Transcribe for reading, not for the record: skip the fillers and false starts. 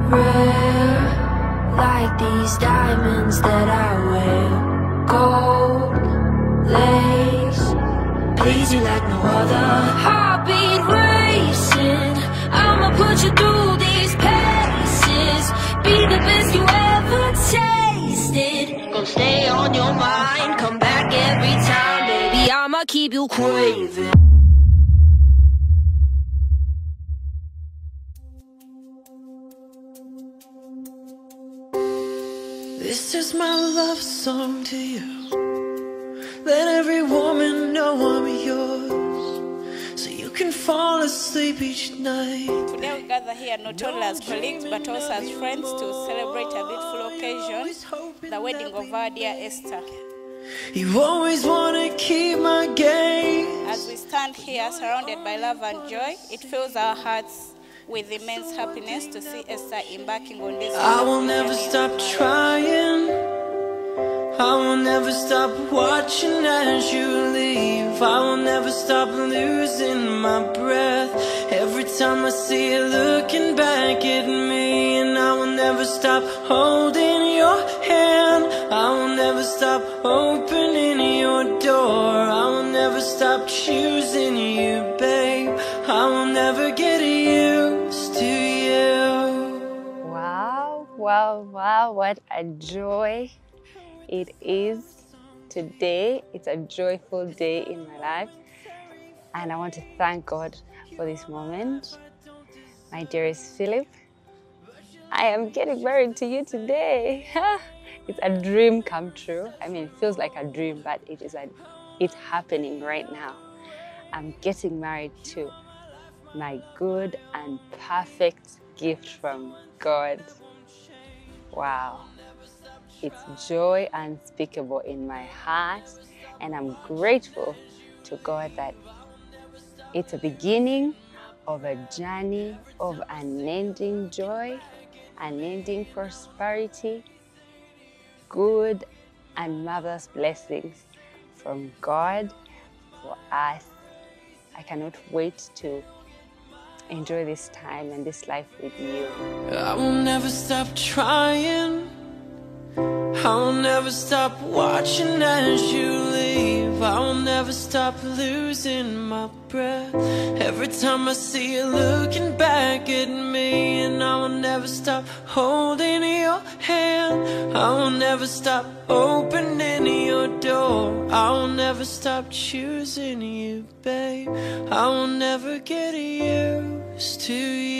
rare, like these diamonds that I wear. Gold lace, please you like no other. Heartbeat racing, I'ma put you through these paces. Be the best you ever tasted. Gonna stay on your mind, come back every time, baby. I'ma keep you craving. This is my love song to you. Let every woman know I'm yours, so you can fall asleep each night. Today we gather here not only as colleagues but also as friends to celebrate a beautiful occasion, the wedding of our dear Esther. You always want to keep my gaze. As we stand here surrounded by love and joy, it fills our hearts with immense happiness to see Esther embarking on this. I will never stop trying. I will never stop watching as you leave. I will never stop losing my breath every time I see you looking back at me. And I will never stop holding your hand. I will never stop opening your door. I will never stop choosing you, babe. I will never get used to you. Wow, wow, wow, what a joy it is today. It's a joyful day in my life, and I want to thank God for this moment. My dearest Philip, I am getting married to you today. It's a dream come true. I mean, it feels like a dream, but it's happening right now. I'm getting married to my good and perfect gift from God. Wow. It's joy unspeakable in my heart, and I'm grateful to God that it's a beginning of a journey of unending joy, unending prosperity, good and marvelous blessings from God for us. I cannot wait to enjoy this time and this life with you. I will never stop trying. I will never stop watching as you leave. I will never stop losing my breath every time I see you looking back at me. And I will never stop holding your hand. I will never stop opening your door. I will never stop choosing you, babe. I will never get used to you.